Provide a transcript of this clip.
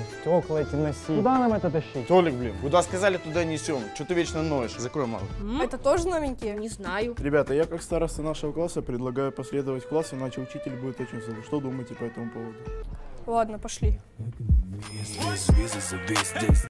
стекла эти носить. Куда нам это тащить? Толик, блин, куда сказали, туда несем. Что ты вечно ноешь? Закрой мало. Это тоже новенькие? Не знаю. Ребята, я как староста нашего класса предлагаю последовать в класс, иначе учитель будет очень зол. Что думаете по этому поводу? Ладно, пошли.